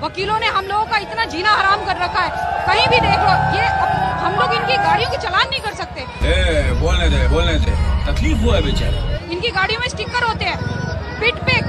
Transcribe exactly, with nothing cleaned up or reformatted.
वकीलों ने हम लोगों का इतना जीना हराम कर रखा है। कहीं भी देख लो, ये हम लोग इनकी गाड़ियों की चालान नहीं कर सकते। ए, बोलने दे बोलने दे, तकलीफ हुआ है बेचारा। इनकी गाड़ियों में स्टिकर होते हैं, पिट पे